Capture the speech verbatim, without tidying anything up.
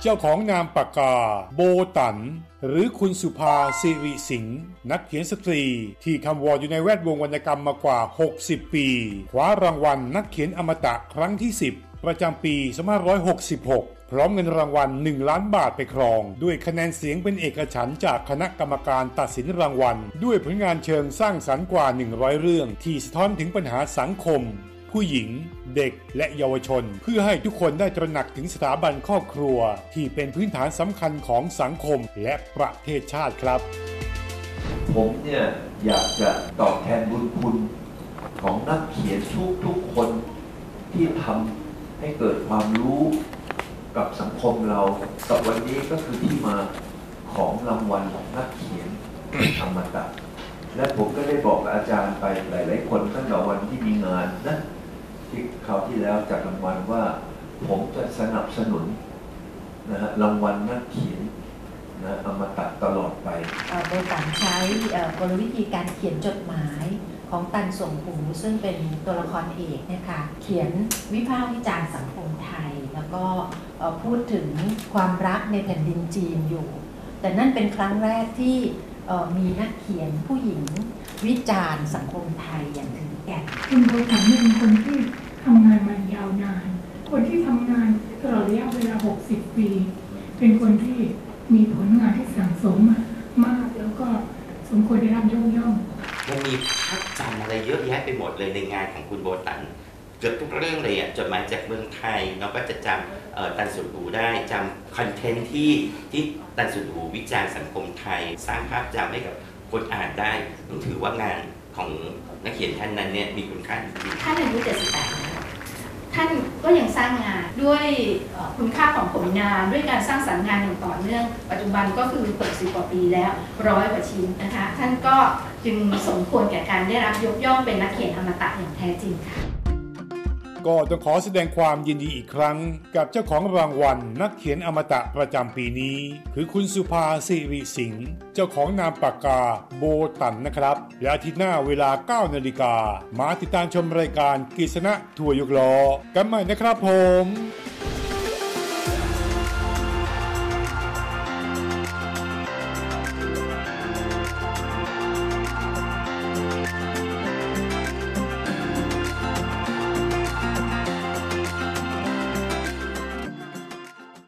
เจ้าของนามปากกาโบตันหรือคุณสุภาสิริสิงห์นักเขียนสตรีที่คำวอดอยู่ในแวดวงวรรณกรรมมากว่าหกสิบปีคว้ารางวัลนักเขียนอมตะครั้งที่สิบประจำปีสองพันห้าร้อยหกสิบหกพร้อมเงินรางวัลหนึ่งล้านบาทไปครองด้วยคะแนนเสียงเป็นเอกฉันท์จากคณะกรรมการตัดสินรางวัลด้วยผลงานเชิงสร้างสรรค์กว่าหนึ่งร้อยเรื่องที่สะท้อนถึงปัญหาสังคมผู้หญิงเด็กและเยาวชนเพื่อให้ทุกคนได้ตระหนักถึงสถาบันครอบครัวที่เป็นพื้นฐานสำคัญของสังคมและประเทศชาติครับผมเนี่ยอยากจะตอบแทนบุญคุณของนักเขียนทุกทุกคนที่ทำให้เกิดความรู้กับสังคมเรากับวันนี้ก็คือที่มาของรางวัลนักเขียนอมตะและผมก็ได้บอกอาจารย์ไปหลายๆคนตั้งแต่วันที่มีงานนะที่คราวที่แล้วจัดรางวัลว่าผมจะสนับสนุนนะฮะรางวัลนักเขียนนะอมตะตลอดไปโดยการใช้กลวิธีการเขียนจดหมายของตันส่งหูซึ่งเป็นตัวละครเอกนะคะเขียนวิพากษ์วิจารณ์สังคมไทยแล้วก็พูดถึงความรักในแผ่นดินจีนอยู่แต่นั่นเป็นครั้งแรกที่มีนักเขียนผู้หญิงวิจารณ์สังคมไทยอย่างถึงแก่นคุณโบตันเป็นคนที่ทำงานมายาวนานคนที่ทำงานตลอดระยะเวลาหกสิบปีเป็นคนที่มีผลงานที่สั่งสมมากแล้วก็สมควรได้รับยกย่องมันมีภาพจำอะไรเยอะแยะไปหมดเลยในงานของคุณโบตันเกือบทุกเรื่องเลยอ่ะจดหมายจากเมืองไทยเราก็จะจำตันสุดหูได้จำคอนเทนต์ที่ที่ตันสุดหูวิจารณ์สังคมไทยสร้างภาพจำให้กับคนอ่านได้ต้องถือว่างานของนักเขียนท่านนั้นเนี่ยมีคุณค่าจริงๆท่านอายุเจ็ดสิบแปดแล้วท่านก็ยังสร้างงานด้วยคุณค่าของผลงานด้วยการสร้างสรรค์งานอย่างต่อเนื่องปัจจุบันก็คือหกสิบกว่าปีแล้วร้อยกว่าชิ้นนะคะท่านก็จึงสมควรแก่การได้รับยกย่องเป็นนักเขียนอมตะอย่างแท้จริงค่ะก็ต้องขอแสดงความยินดีอีกครั้งกับเจ้าของรางวัลนักเขียนอมตะประจำปีนี้คือคุณสุภาสิริสิงห์เจ้าของนามปากกาโบตันนะครับและอาทิตย์หน้าเวลา เก้านาฬิกามาติดตามชมรายการกฤษณะทัวร์ยกล้อกันใหม่นะครับผม